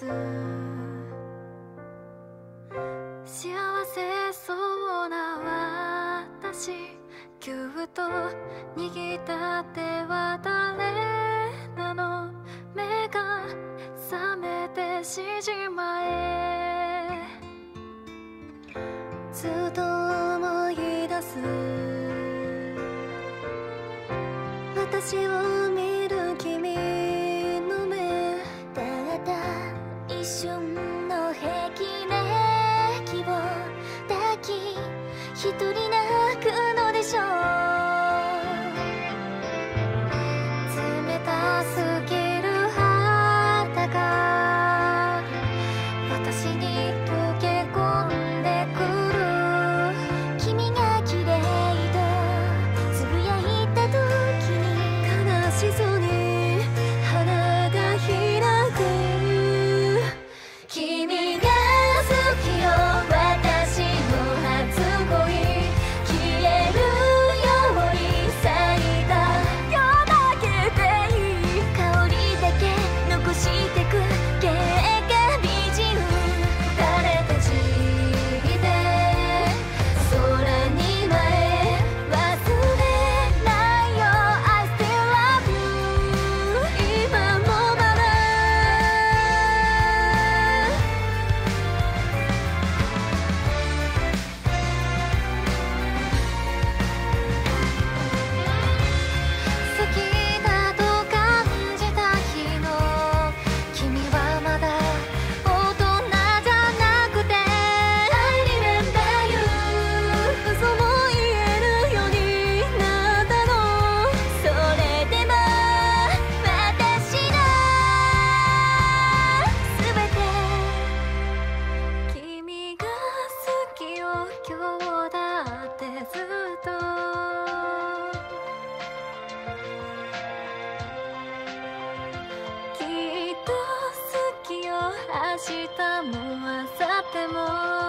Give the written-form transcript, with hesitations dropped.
す。幸せそうな私、ぎゅっと握った手は誰なの。目が覚めてしまえ、ずっと思い出す。私を見る君の目、ただ一瞬の霹靂を抱き、一人泣くのでしょう。冷たすぎる肌が私に溶け込んでくる。君が綺麗とつぶやいた時に悲しそうに花が開く。君が好きよ、私の初恋。消えるように咲いたよだけでいい。香りだけ残してく経過美人。垂れた血で空に舞え、忘れないよ I still love you。 今もまだ好きだと感じた日の君はまだ大人じゃなくて I remember you。 嘘も言えるようになったの。それでも私の全て君が好きよ、今日だってずっと。きっと好きよ、明日も明後日も。